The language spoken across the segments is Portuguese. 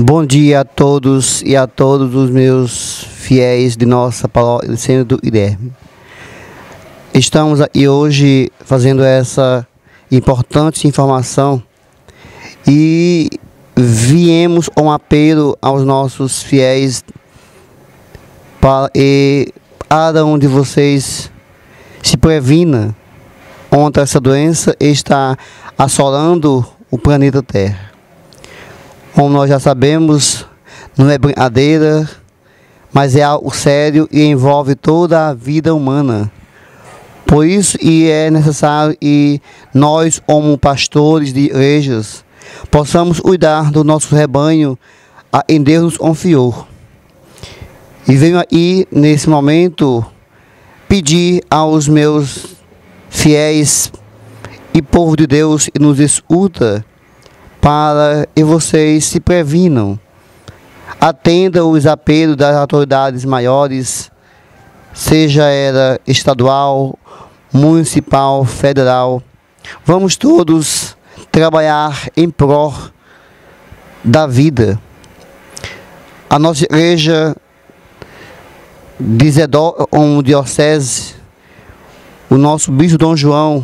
Bom dia a todos e a todos os meus fiéis de nossa paróquia Centro do Guilherme. Estamos aqui hoje fazendo essa importante informação e viemos um apelo aos nossos fiéis para que cada um de vocês se previna contra essa doença que está assolando o planeta Terra. Como nós já sabemos, não é brincadeira, mas é algo sério e envolve toda a vida humana. Por isso é necessário que nós, como pastores de igrejas, possamos cuidar do nosso rebanho a quem Deus nos confiou. E venho aqui, nesse momento, pedir aos meus fiéis e povo de Deus que nos escuta, para que vocês se previnam, atendam os apelos das autoridades maiores, seja ela estadual, municipal, federal. Vamos todos trabalhar em prol da vida. A nossa igreja de Zedó, como diocese, o nosso bispo Dom João,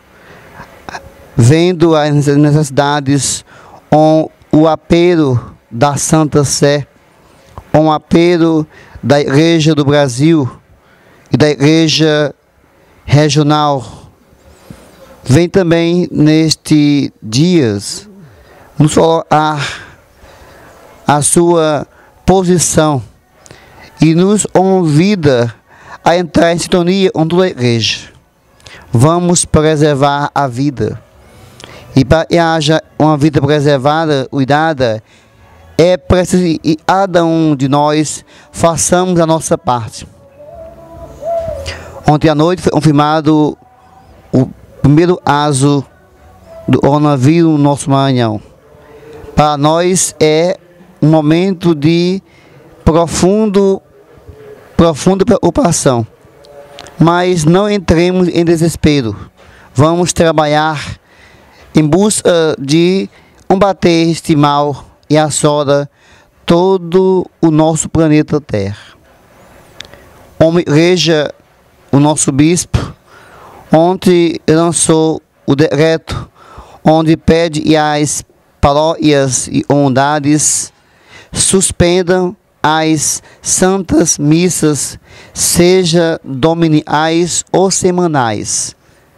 vendo as necessidades, com o apelo da Santa Sé, com o apelo da Igreja do Brasil e da Igreja Regional, vem também nestes dias nos colocar a sua posição e nos convida a entrar em sintonia com toda a Igreja. Vamos preservar a vida. E para que haja uma vida preservada, cuidada, é preciso que cada um de nós façamos a nossa parte. Ontem à noite foi confirmado o primeiro caso do coronavírus no nosso Maranhão. Para nós é um momento de profunda preocupação. Mas não entremos em desespero. Vamos trabalhar em busca de combater este mal e assola todo o nosso planeta Terra. Como igreja, o nosso bispo ontem lançou o decreto onde pede às paróquias e comunidades suspendam as santas missas, seja dominicais ou semanais,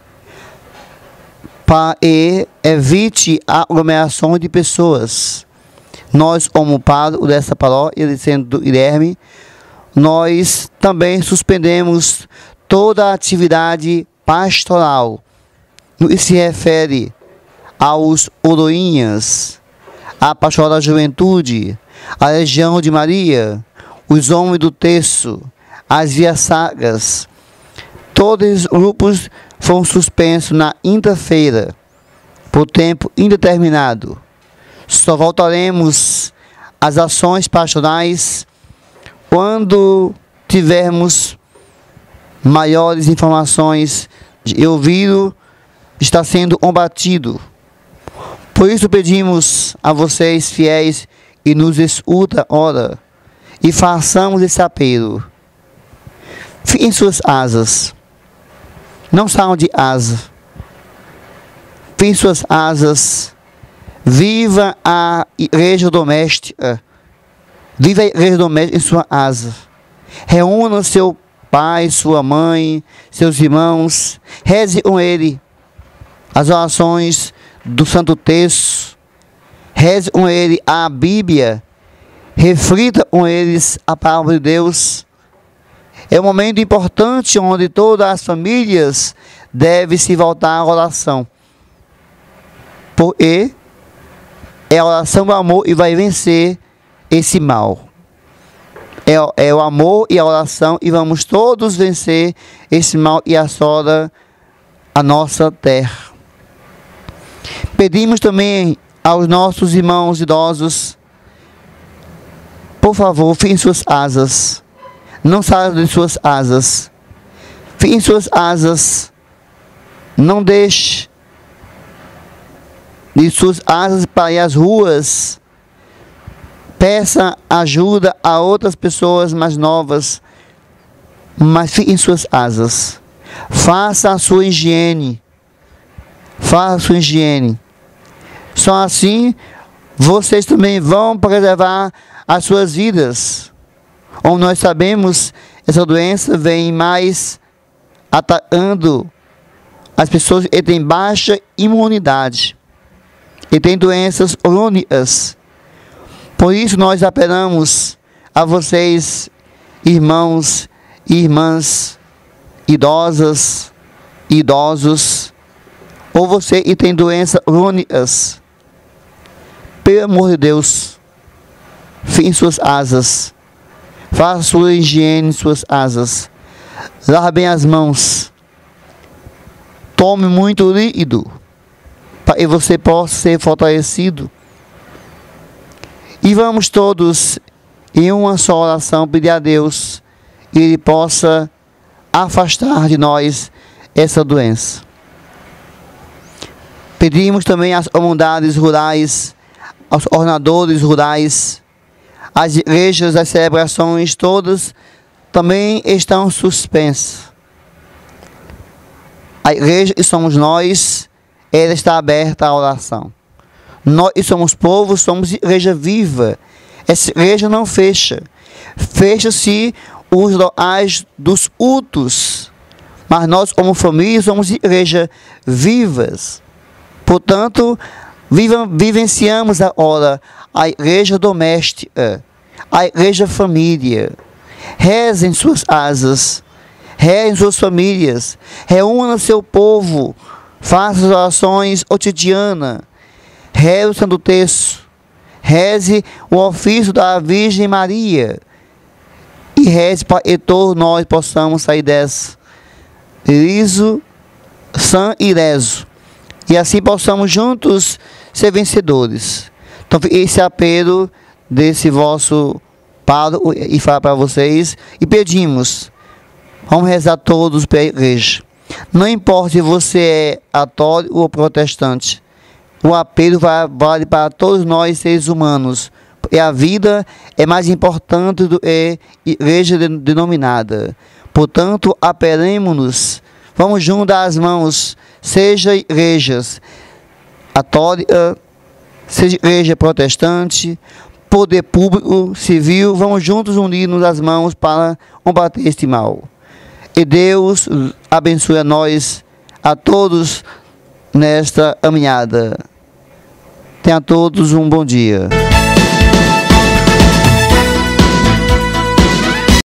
para que evite a aglomeração de pessoas. Nós, como padre dessa paróquia de Centro do Guilherme, nós também suspendemos toda a atividade pastoral no que se refere aos coroinhas, a pastoral da juventude, a Legião de Maria, os homens do terço, as vias sacras. Todos os grupos foram suspensos na quinta-feira, por tempo indeterminado. Só voltaremos às ações pastorais quando tivermos maiores informações de que o vírus está sendo combatido. Por isso pedimos a vocês, fiéis, e nos escuta, ora, e façamos esse apelo. Fiquem em suas asas. Não saiam de asa. Fiquem em suas asas. Viva a igreja doméstica. Viva a igreja doméstica em sua asa. Reúna seu pai, sua mãe, seus irmãos. Reze com ele as orações do Santo Terço. Reze com ele a Bíblia. Reflita com eles a palavra de Deus. É um momento importante onde todas as famílias devem se voltar à oração. Porque é a oração do amor e vai vencer esse mal. É o amor e a oração e vamos todos vencer esse mal e assola a nossa terra. Pedimos também aos nossos irmãos idosos, por favor, fiquem em suas asas. Não saiam de suas asas. Fiquem em suas asas. Não deixe de suas asas para ir às ruas Peça ajuda a outras pessoas mais novas, mas fique em suas asas. Faça a sua higiene. Faça a sua higiene. Só assim vocês também vão preservar as suas vidas. Como nós sabemos, essa doença vem mais atacando as pessoas que têm baixa imunidade e têm doenças crônicas. Por isso nós apelamos a vocês, irmãos e irmãs, idosas, idosos, ou você que tem doenças crônicas, pelo amor de Deus, fique em suas asas, faça sua higiene em suas asas, lave bem as mãos, tome muito líquido, para que você possa ser fortalecido. E vamos todos, em uma só oração, pedir a Deus que Ele possa afastar de nós essa doença. Pedimos também às comunidades rurais, aos ordenadores rurais, as igrejas, as celebrações, todas também estão suspensas. A igreja que somos nós, ela está aberta à oração. Nós somos povo, somos igreja viva. Essa igreja não fecha. Fecha-se os locais dos cultos. Mas nós, como família, somos igreja vivas. Portanto, vivenciamos agora a igreja doméstica, a igreja família. Rezem suas asas, rezem suas famílias, reúna seu povo, faça as orações cotidianas, reze o Santo Terço, reze o ofício da Virgem Maria e reze para que todos nós possamos sair dessa liso, sã e leso, e assim possamos juntos ser vencedores. Então, esse apelo desse vosso pároco e falar para vocês e pedimos, vamos rezar todos pela igreja. Não importa se você é católico ou protestante, o apelo vale para todos nós seres humanos, e a vida é mais importante do que igreja denominada. Portanto, apelemos-nos, vamos juntos as mãos, seja igrejas católica, seja igreja protestante, poder público, civil, vamos juntos unir-nos as mãos para combater este mal. E Deus abençoe a nós, a todos, nesta caminhada. Tenha a todos um bom dia.